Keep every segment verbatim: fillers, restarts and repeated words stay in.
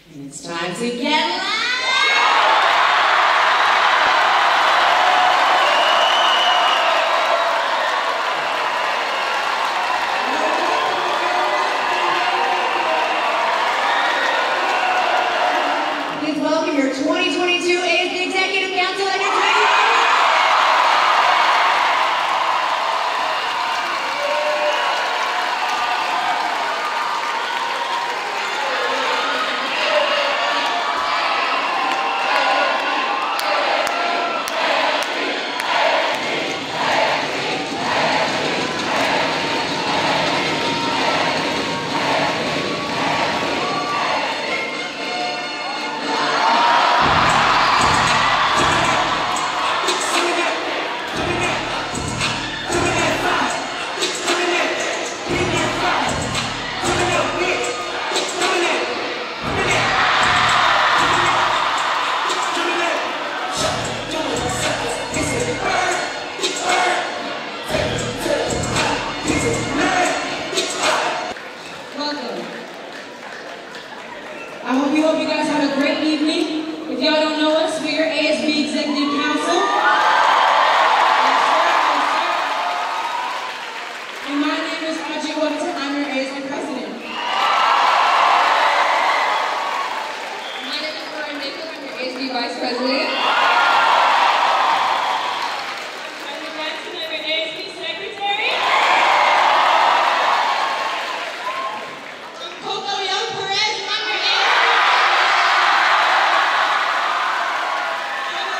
And it's time to get loud! Please welcome your twenty twenty-two A S B Executive Council and your twenty I hope you hope you guys have a great evening. If y'all don't know us, we are A S B Executive Council. And my name is Audrey Webster. I'm your A S B President. My name is Lauren Nichols. I'm your A S B Vice President. I'm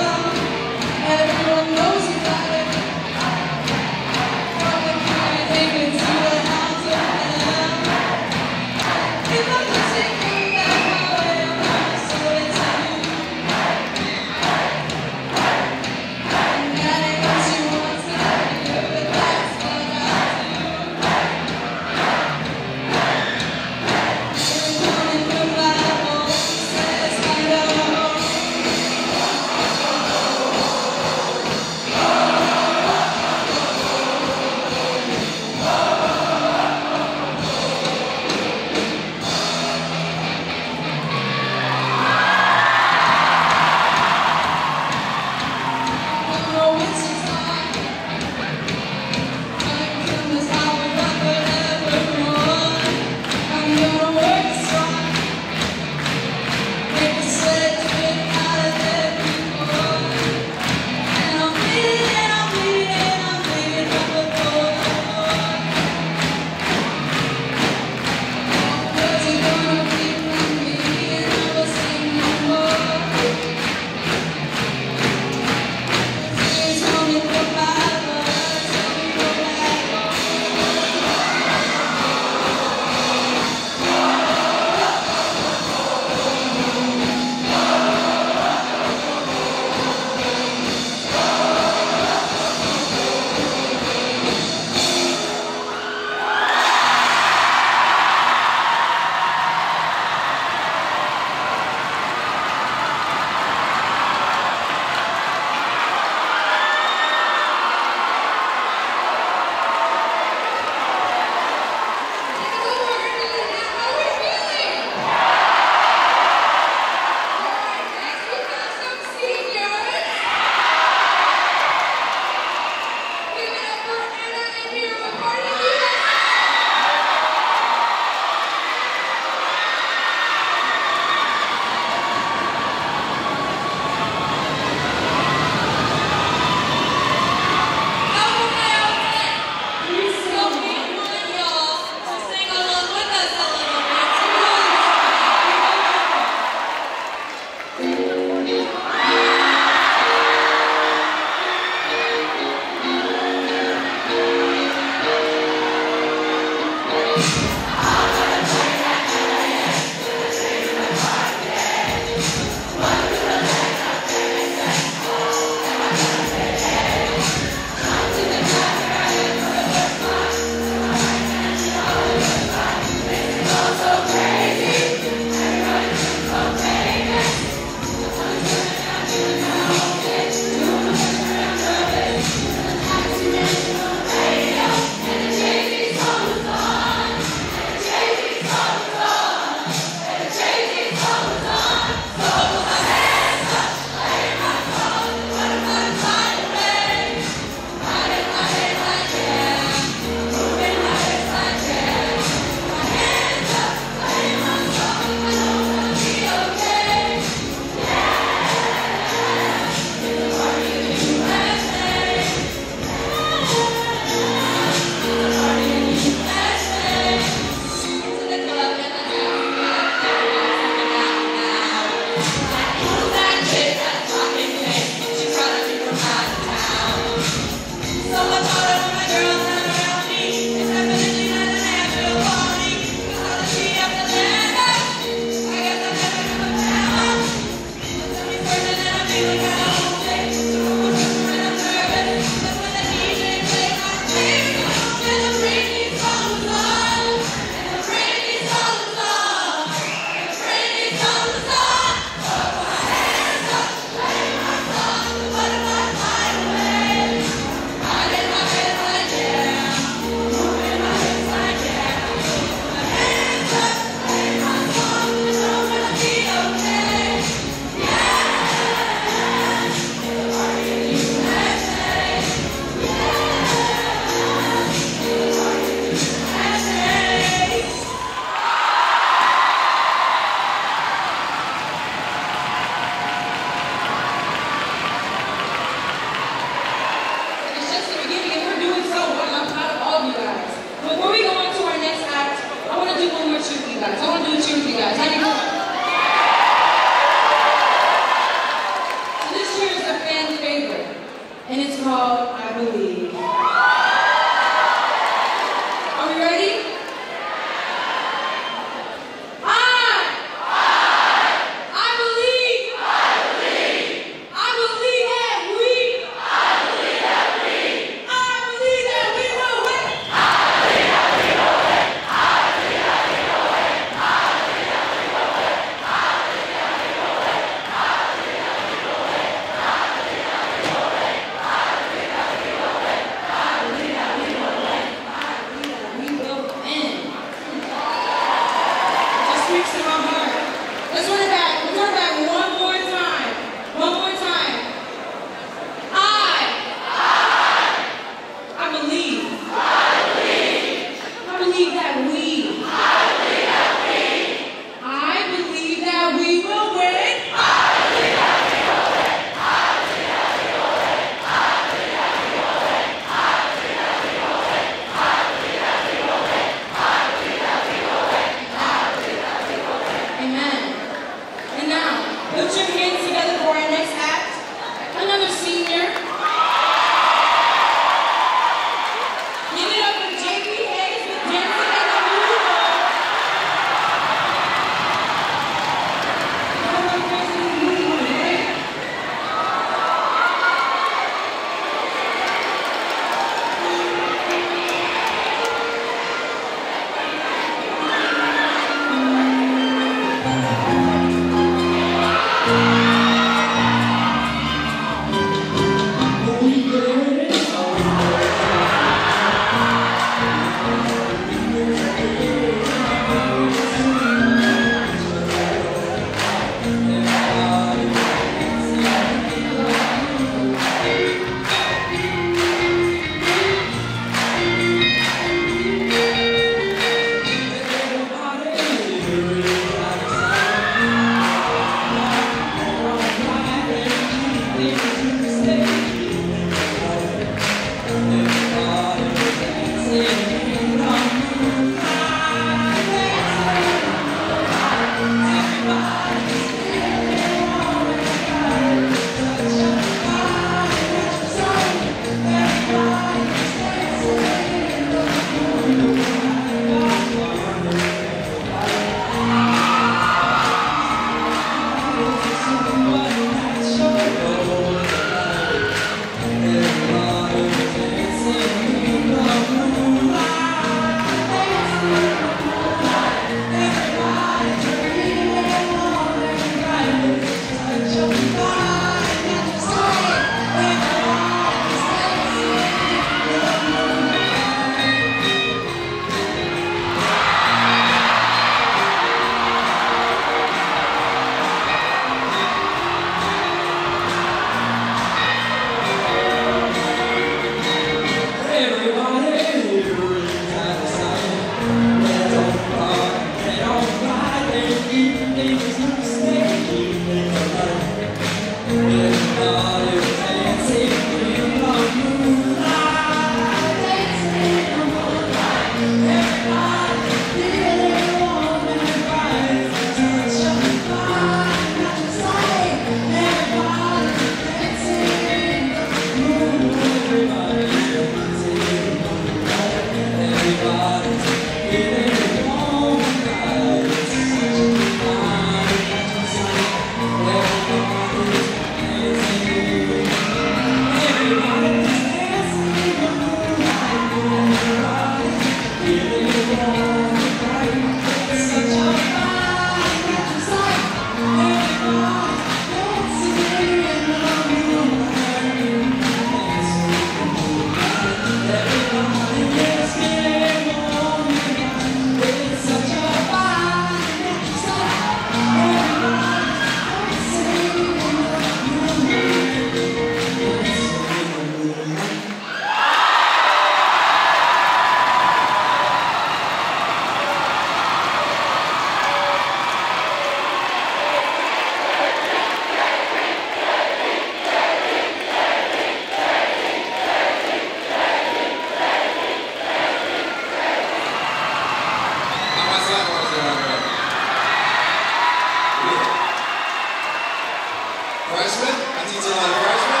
freshmen. I teach a lot of freshmen.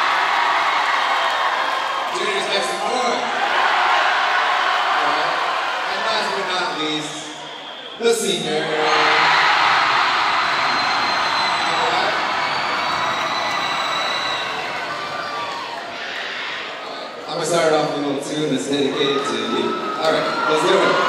Juniors make some noise. Alright. And last but not least, the senior. Alright. I'm gonna start off with a little tune that's dedicated to you. Alright, let's do it.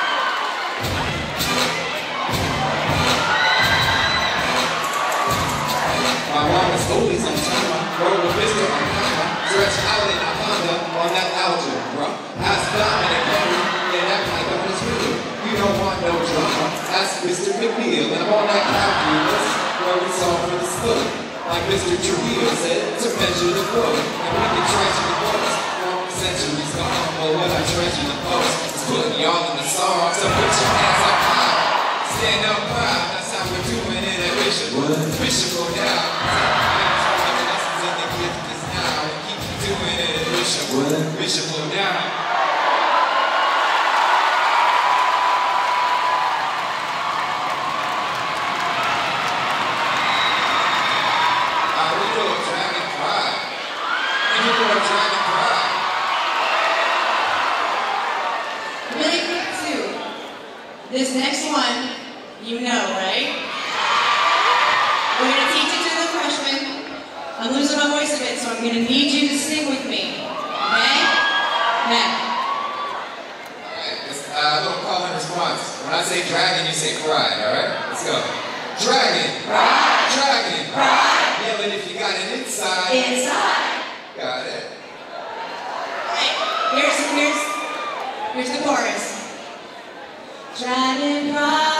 My mom is always on time. Roll with Mister Arcana. Stretch out and I ponder on that algebra. Ask Dominic Henry, and act like I'm his real. You don't want no drama. Ask Mister McNeil, and I'm on that calculus where we solve for the slope. Like Mister Trujillo said, to measure the flow. And we can treasure the books. Long centuries gone, but what I treasure the most is putting y'all in the song. So put your hands up high. Stand up proud. That's how we're doing it at Bishop. Bishop go down. Bishop, Bishop will down. I will do a dragon pride. And you do a dragon pride. Really quick too. This next one, you know, right? We're gonna teach it to the freshmen. I'm losing my voice a bit, so I'm gonna need you to sing with me. Okay? Now. Alright, it's uh, a little call and response. When I say dragon, you say pride, alright? Let's go. Dragon! Pride! Dragon! Pride! Yell it if you got it inside. Inside! Got it. Alright, here's, here's, here's the chorus. Dragon pride.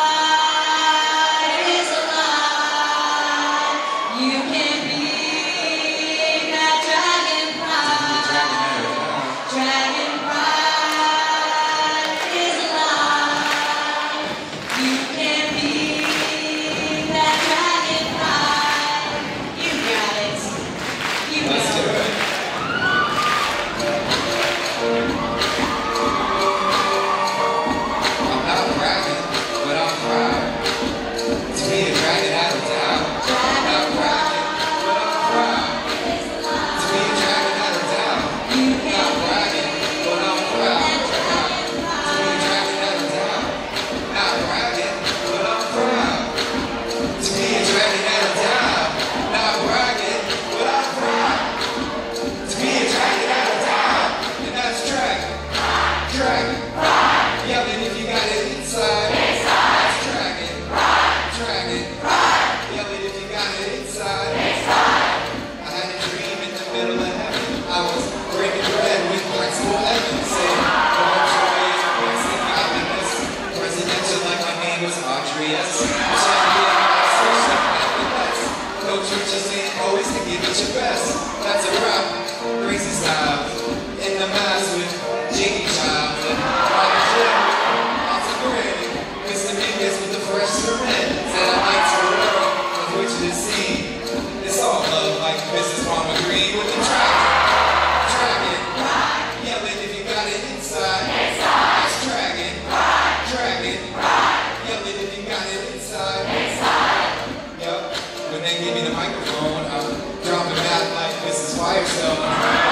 That's a rap, crazy style. In the mask with Jiggy Child and Roger Jim. Lots of granny. Mister Mingus with the fresh cement. Said I like to world with which to see. It's all love like Missus Mama Green with the dragon. Dragon. Yell it if you got it inside. That's dragon. Dragon. Yell it if you got it inside. Yup. When they give me the microphone, I'm dropping back like Missus Firestone.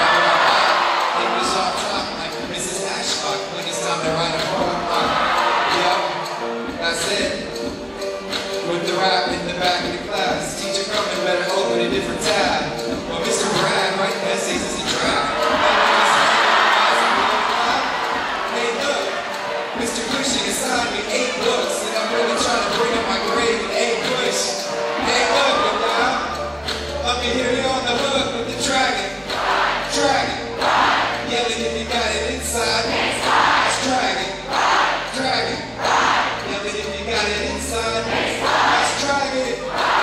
English off top like Missus Ashlock when it's time to write a poem. Yup, that's it. With the rap in the back of the class, teacher coming better open a different tab. Well, Mister Brad writing essays is a draft. Hey look, Mister Cushing assigned me eight books, and I'm really trying to bring up my grade with eight push. Hey look, look now. Let me hear you on the hook with the dragon. Dragon. Yell it if you got it inside. That's dragon. Dragon. Yell it if you got it inside. That's dragon.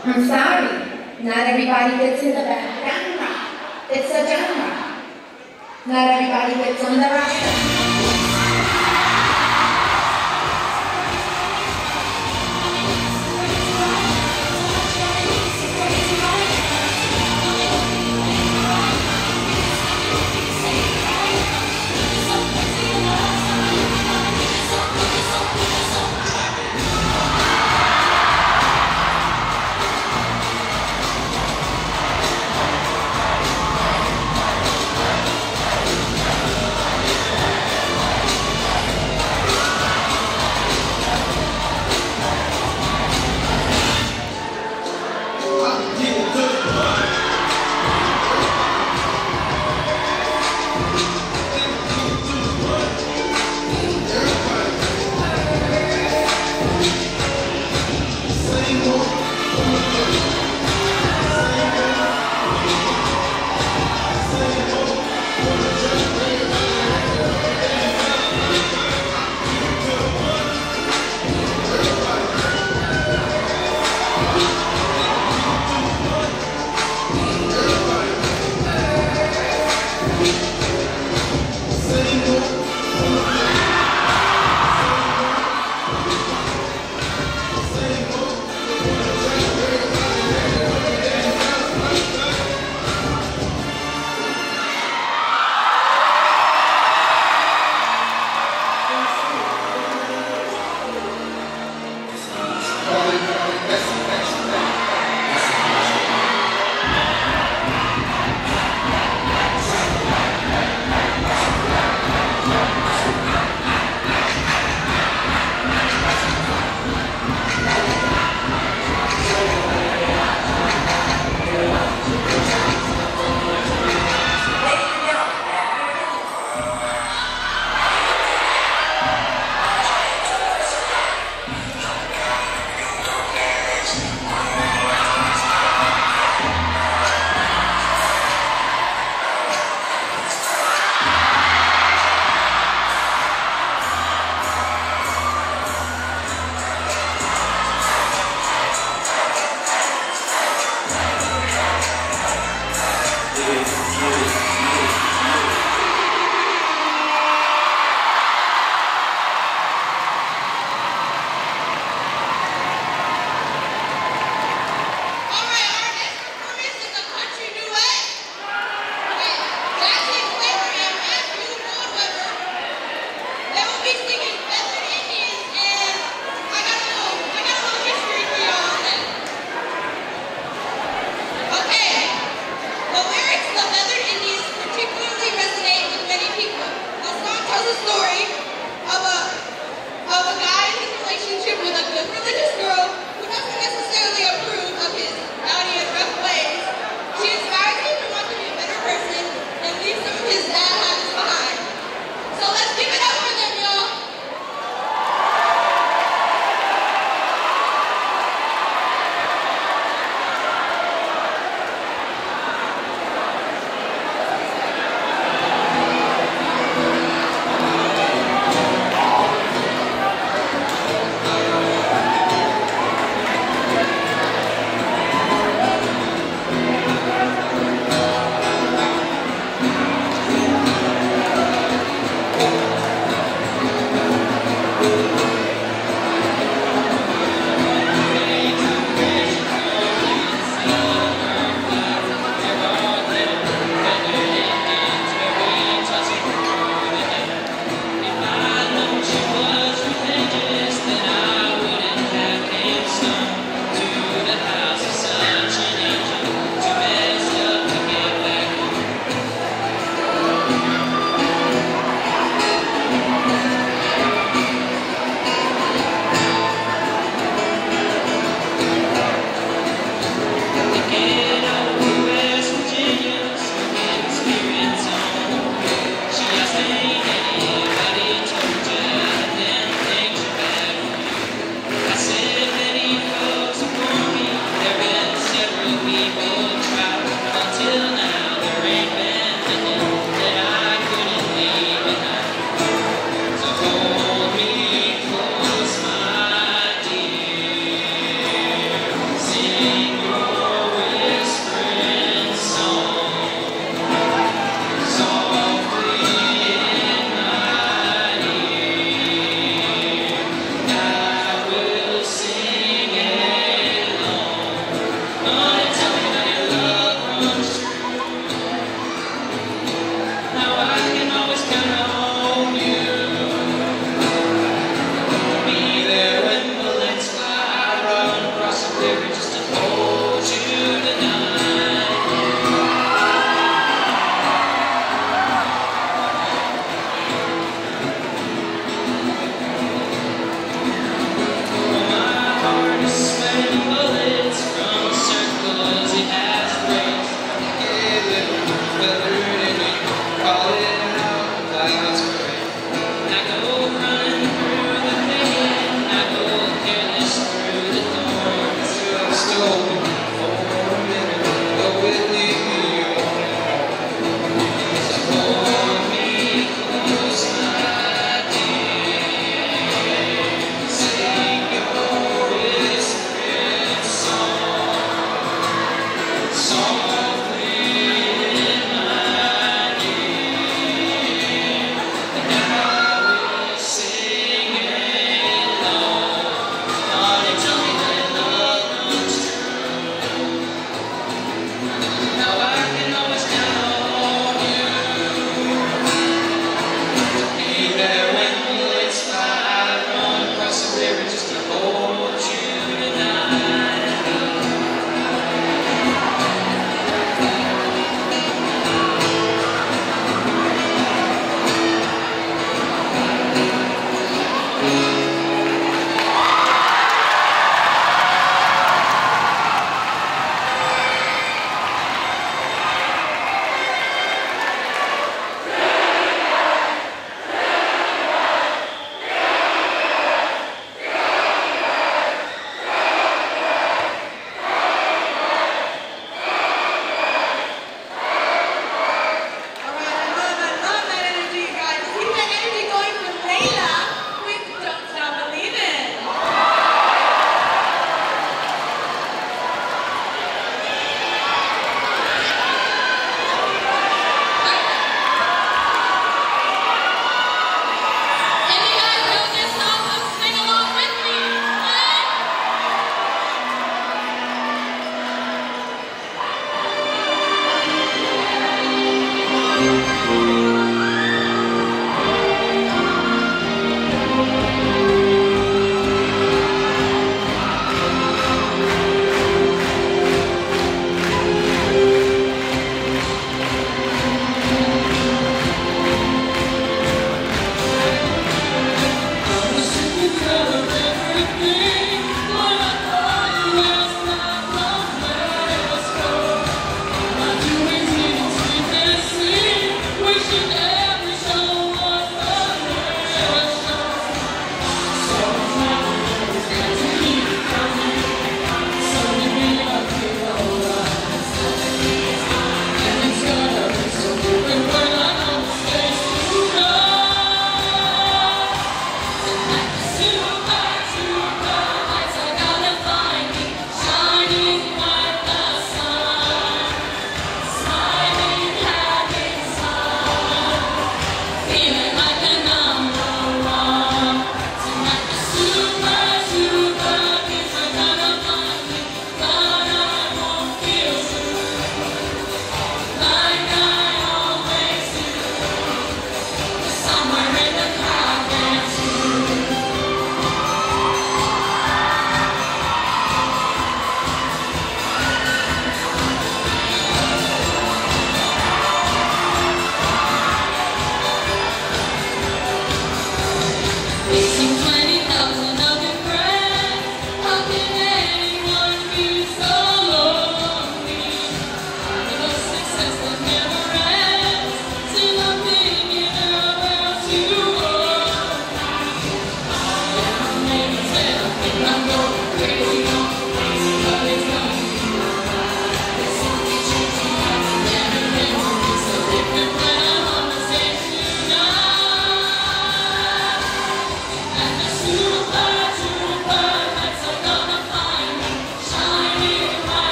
I'm sorry, not everybody gets in the genre. It's a genre. Not everybody gets on the roster.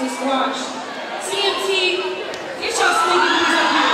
to squash. C M T, get y'all stinky booties up here.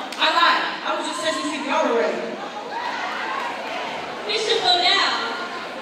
Bishop O'Dowd.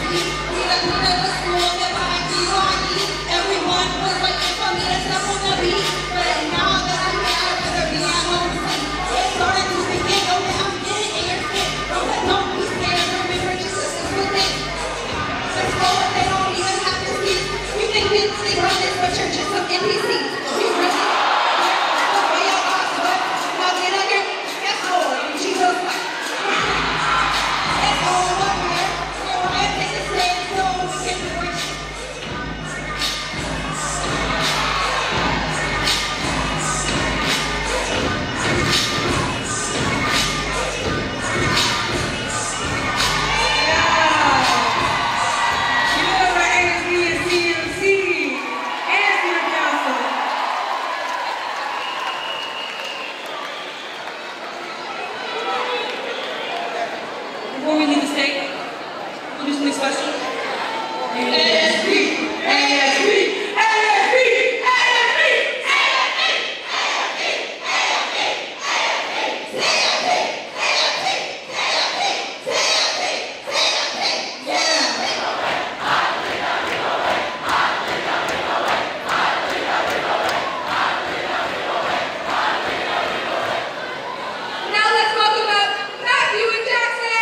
Before we leave the stage, we'll do something special. A S P, A S P, A S P, A S P, A S P, Now let's welcome up Matthew and Jackson.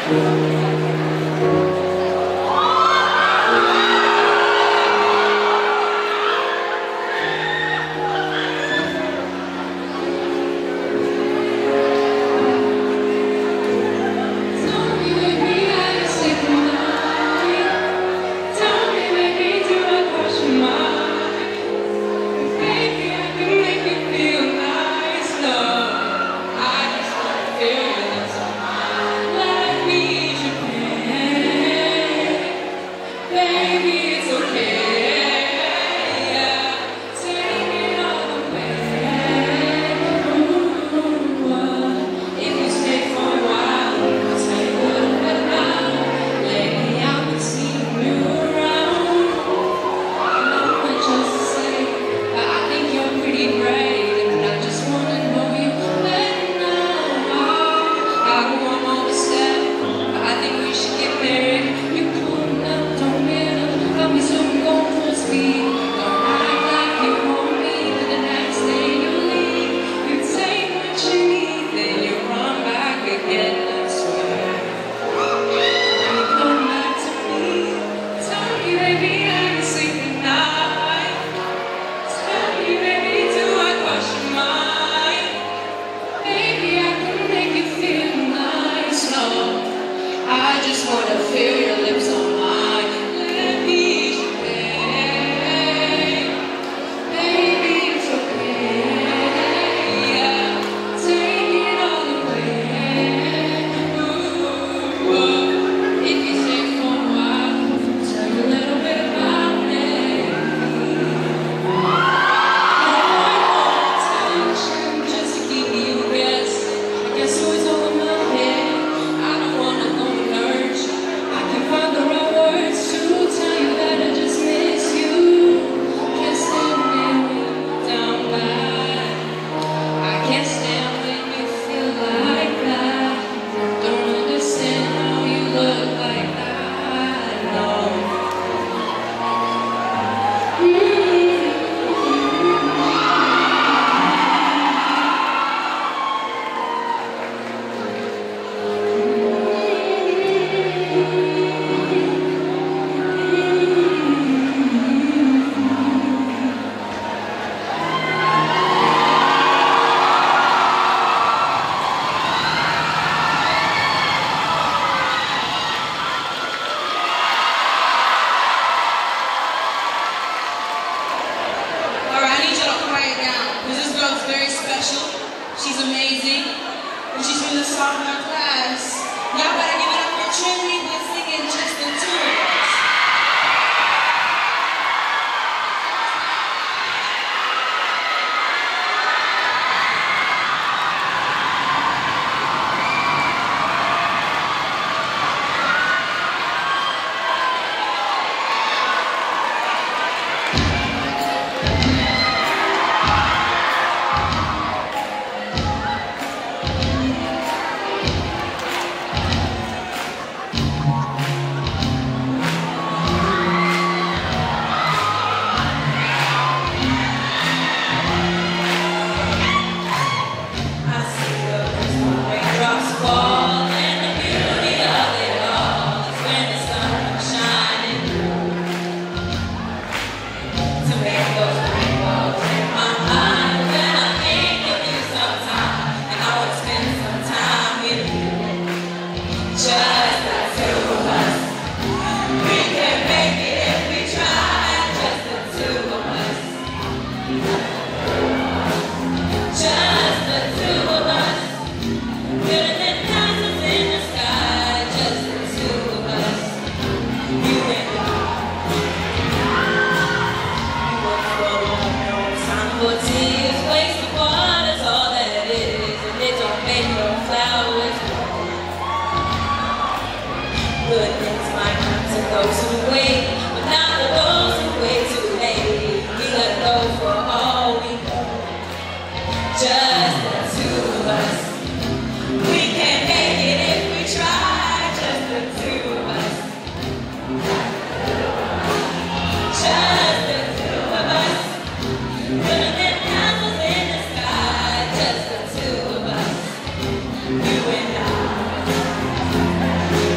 You and I.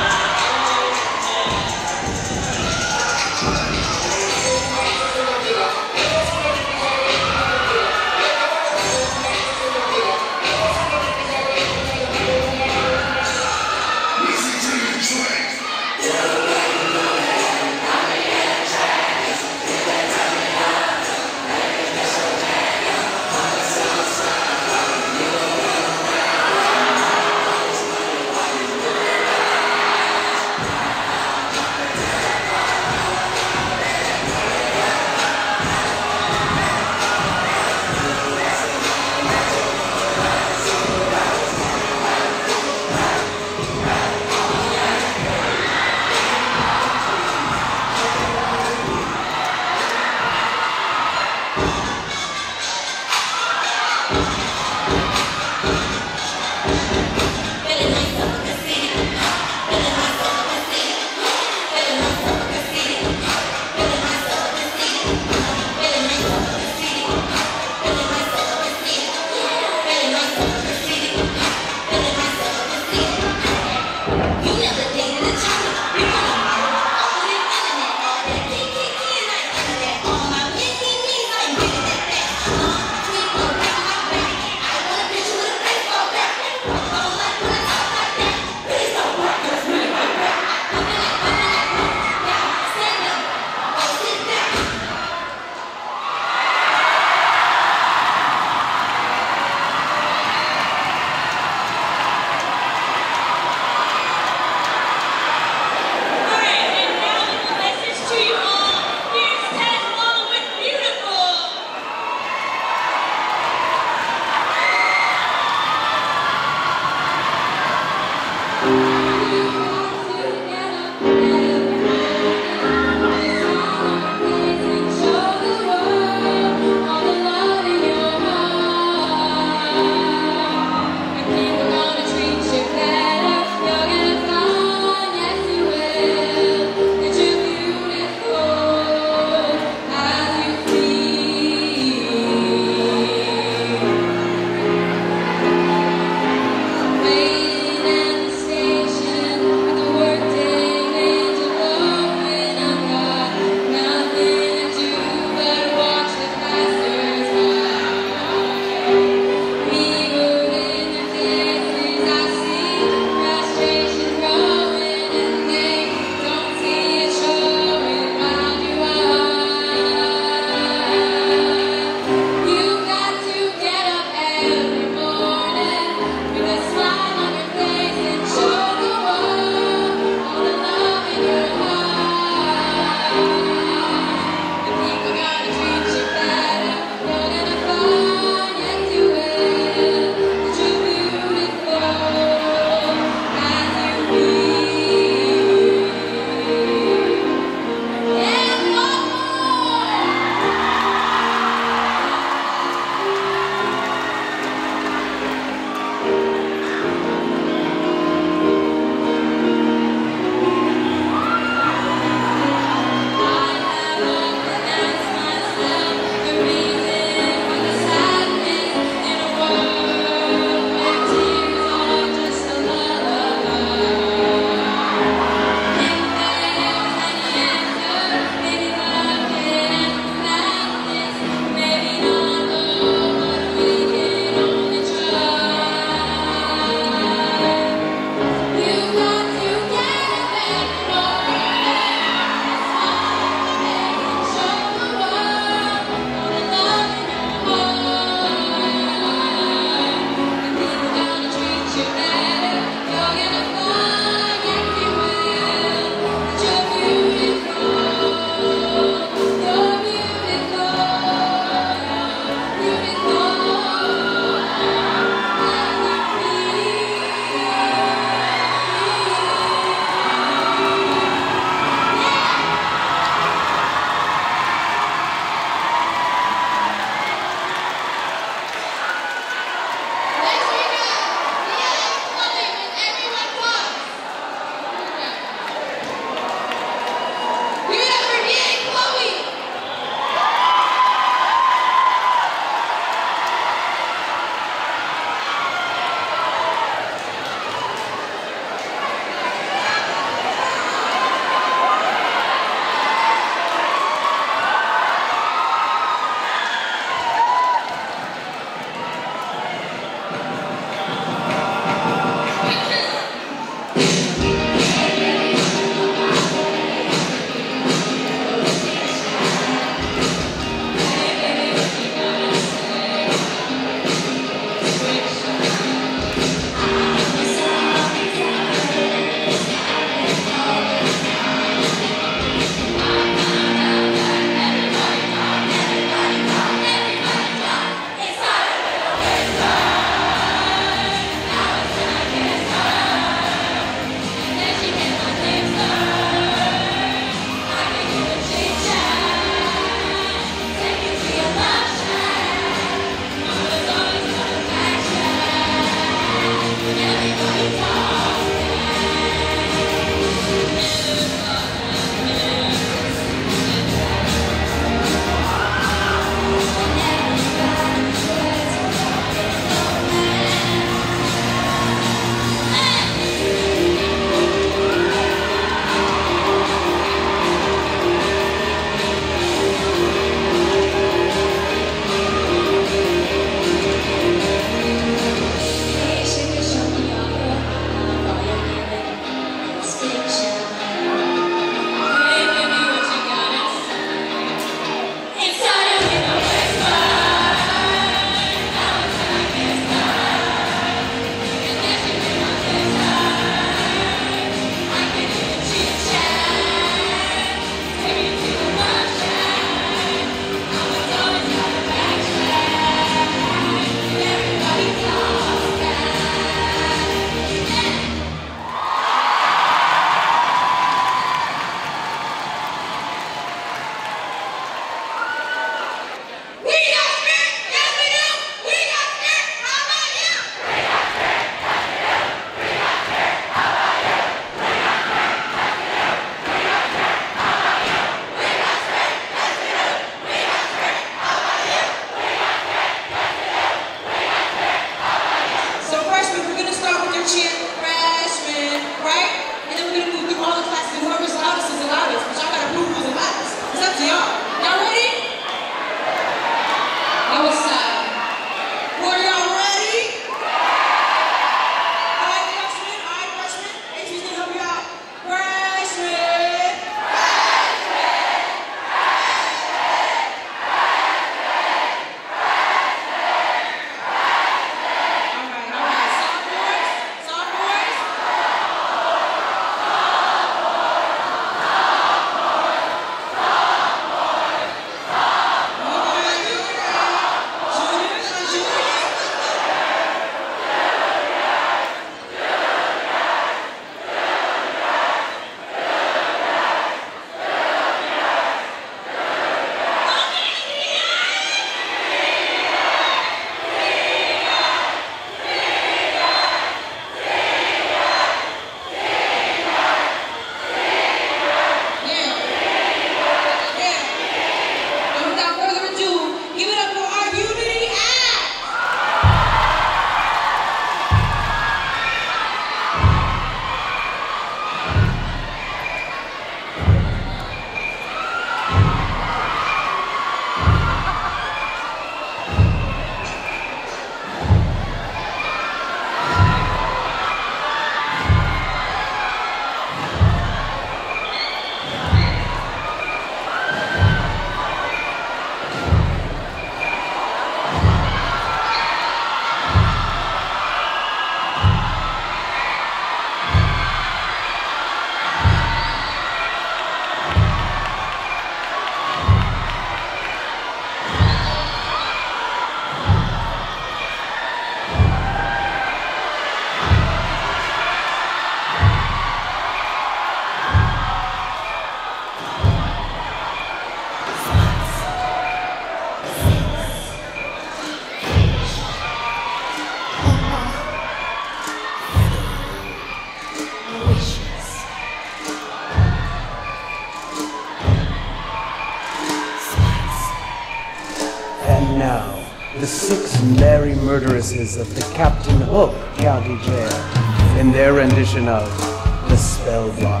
now, the six merry murderesses of the Captain Hook County Jail in their rendition of The Spell Block.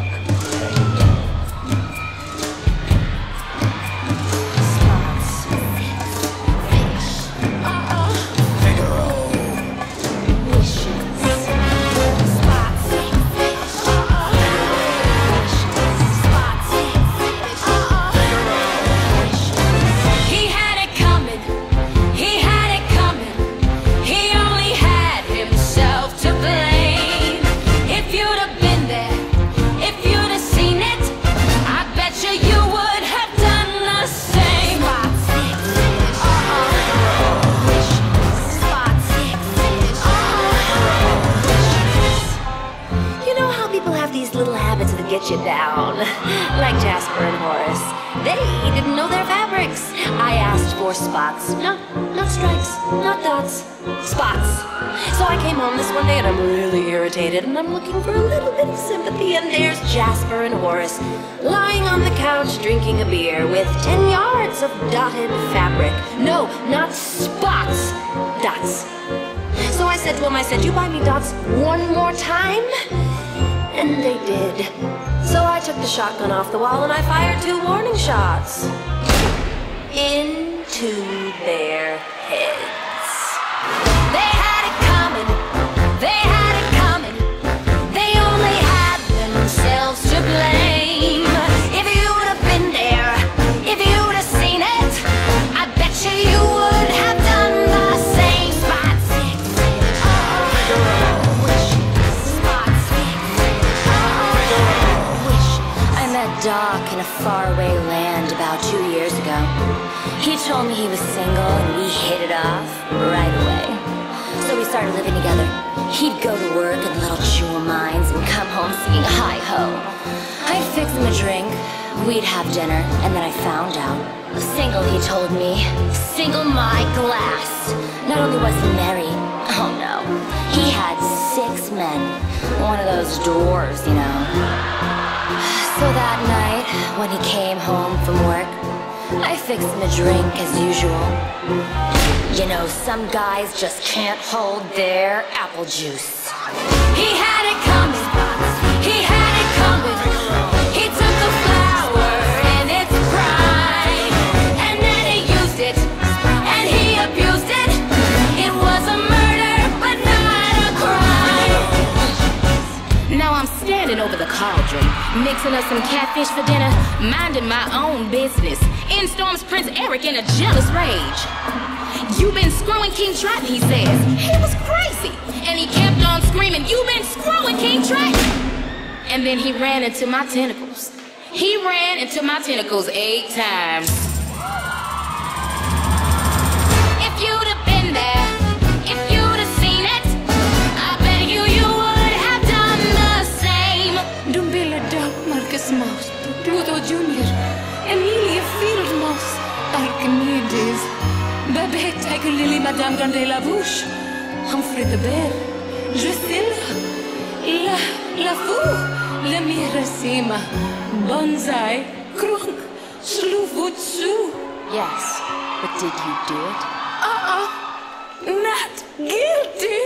You down, like Jasper and Horace. They didn't know their fabrics. I asked for spots. No, not stripes, not dots, spots. So I came home this one day and I'm really irritated and I'm looking for a little bit of sympathy, and there's Jasper and Horace lying on the couch drinking a beer with ten yards of dotted fabric. No, not spots, dots. So I said to him, I said, you buy me dots one more time? And they did. So I took the shotgun off the wall and I fired two warning shots into their heads. They had it coming. They had it coming. They only had themselves to blame. If you'd have been there, if you'd have seen it, I bet you you would have done the same. Spot six. Doc in a faraway land about two years ago. He told me he was single and we hit it off right away. So we started living together. He'd go to work in little jewel mines and come home singing hi-ho. I'd fix him a drink, we'd have dinner, and then I found out. Single, he told me. Single my glass. Not only was he married, oh no, he had six men. One of those dwarves, you know. So that night, when he came home from work, I fixed him a drink as usual. You know, some guys just can't hold their apple juice. He had it coming. He had it coming. He took a flower in its prime, and then he used it, and he abused it. It was a murder, but not a crime. Now I'm standing over the cauldron, mixing up some catfish for dinner, minding my own business. In storms Prince Eric in a jealous rage. "You've been screwing King Triton," he says. He was crazy, and he kept on screaming, "You've been screwing King Triton!" And then he ran into my tentacles. He ran into my tentacles eight times. If you'd have been there, if you'd have seen it, I bet you you would have done the same. Dumbilla Duck, Marcus Mouse, Pluto Junior, Emilia Field Mouse, Archimedes, Babette, Tiger Lily, Madame Grande Lavouche, Humphrey the Bear, Drusilla, La, La Fou, La Mirasima, Bonsai, Krunk, Sluvutsu. Yes, but did you do it? Uh-uh, not guilty.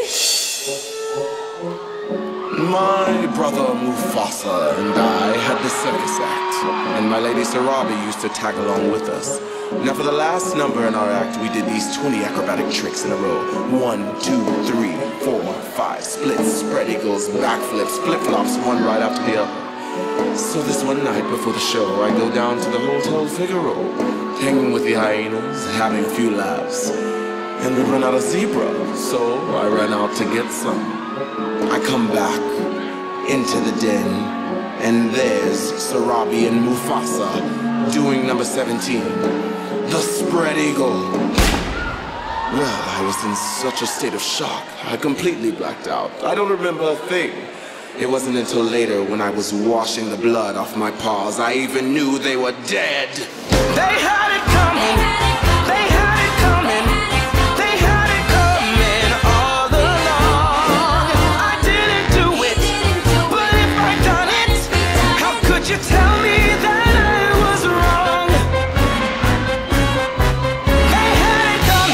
My brother Mufasa and I had the circus act, and my lady Sarabi used to tag along with us. Now for the last number in our act, we did these twenty acrobatic tricks in a row. One, two, three, four, five, splits, spread eagles, backflips, flip-flops, one right after the other. So this one night before the show, I go down to the Hotel Figaro, hanging with the hyenas, having a few laughs, and we run out of zebra, so I ran out to get some. I come back into the den, and there's Sarabi and Mufasa doing number seventeen, the spread eagle. Well, I was in such a state of shock, I completely blacked out. I don't remember a thing. It wasn't until later when I was washing the blood off my paws, I even knew they were dead. They had it coming. They had it coming. They had it coming all along. I didn't do it, but if I'd done it, how could you tell me that I was wrong? They had it coming.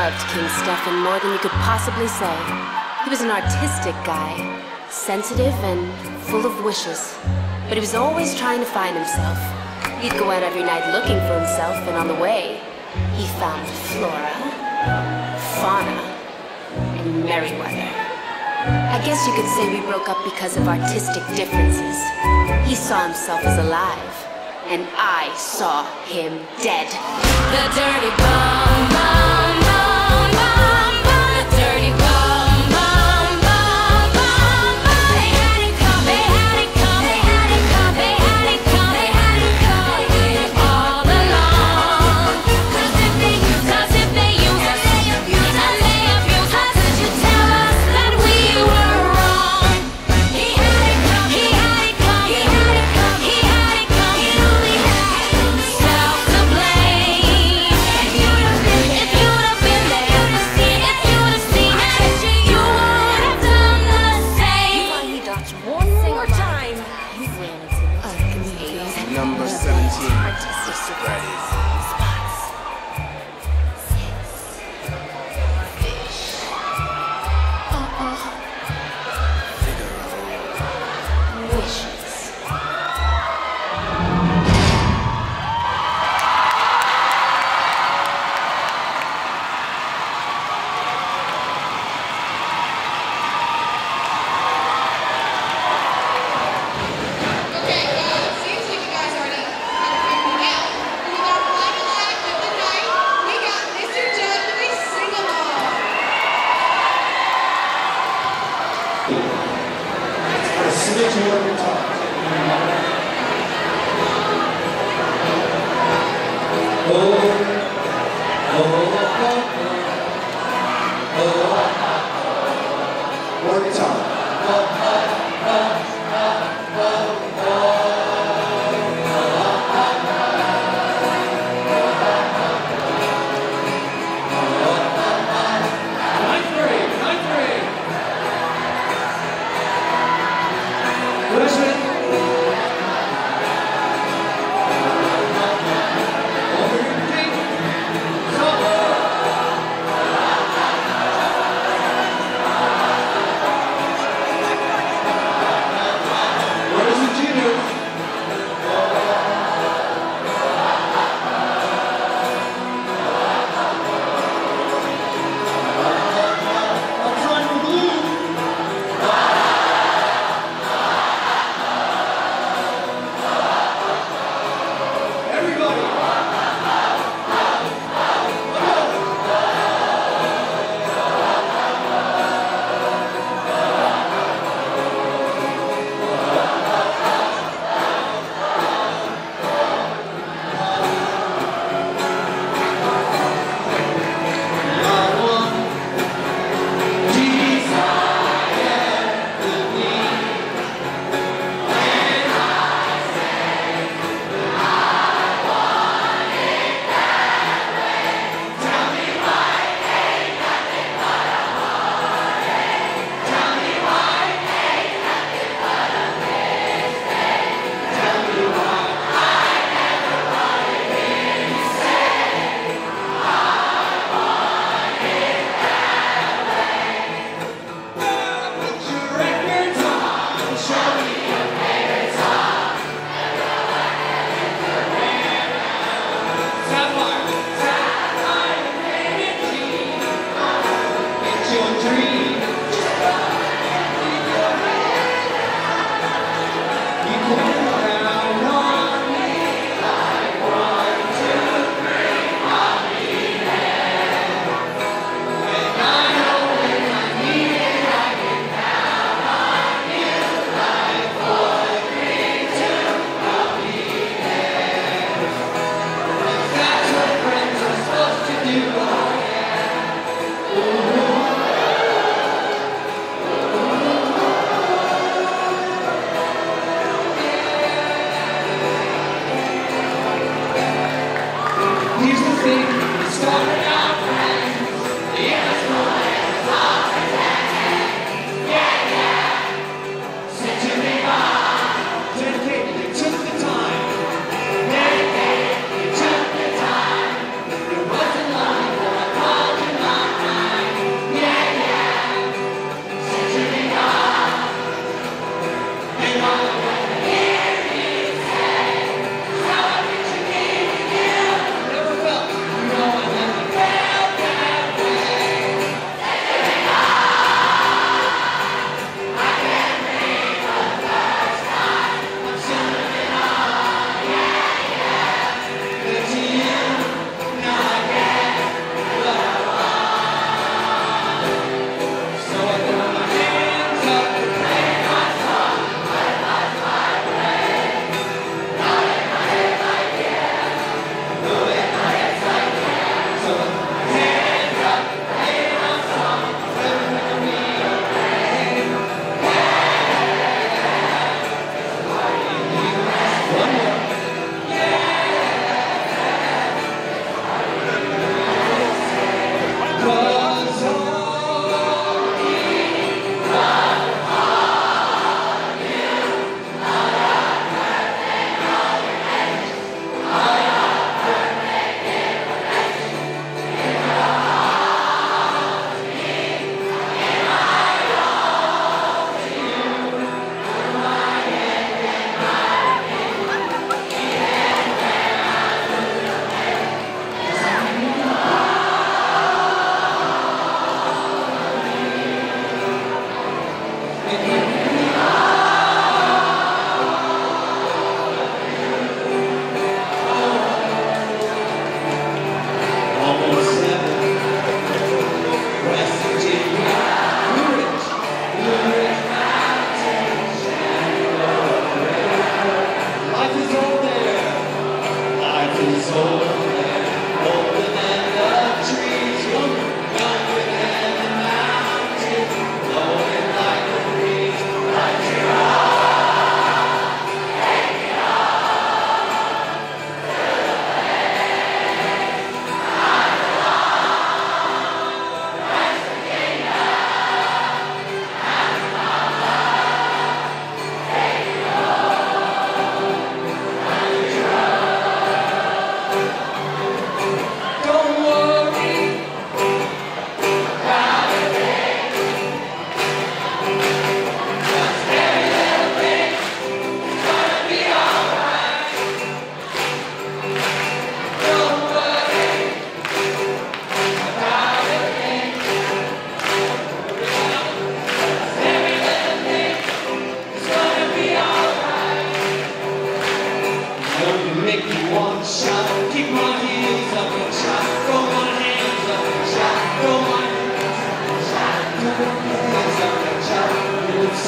loved King Stefan more than you could possibly say. He was an artistic guy, sensitive and full of wishes. But he was always trying to find himself. He'd go out every night looking for himself, and on the way, he found flora, fauna, and Merryweather. I guess you could say we broke up because of artistic differences. He saw himself as alive, and I saw him dead. The dirty bum, bum, bum, bum, bum, the dirty bum, bum, bum, bum, bum. They had it come, they had it come, they had it come, they had it come, they had it come all along. 'Cause if they use us, if they use us, and they abuse us, could you tell us that we were wrong? He had it come, he had it come, he had it come, he had it come. He only had himself to blame. If you'd have been, if you'd have been there, if you'd have seen it, you would have done the same. He dodged one more time. He ran into the Number seventeen. artistic Spread spots. Wishes. Okay, uh, seems like you guys already kind of figured it out. With our final act of the night, we got Mister Judd with a sing-along. Our signature guitar. Oh, oh, oh, oh. More guitar. Ninth grade, ninth grade. Freshmen. Over your feet. Sophomore.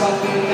Stop.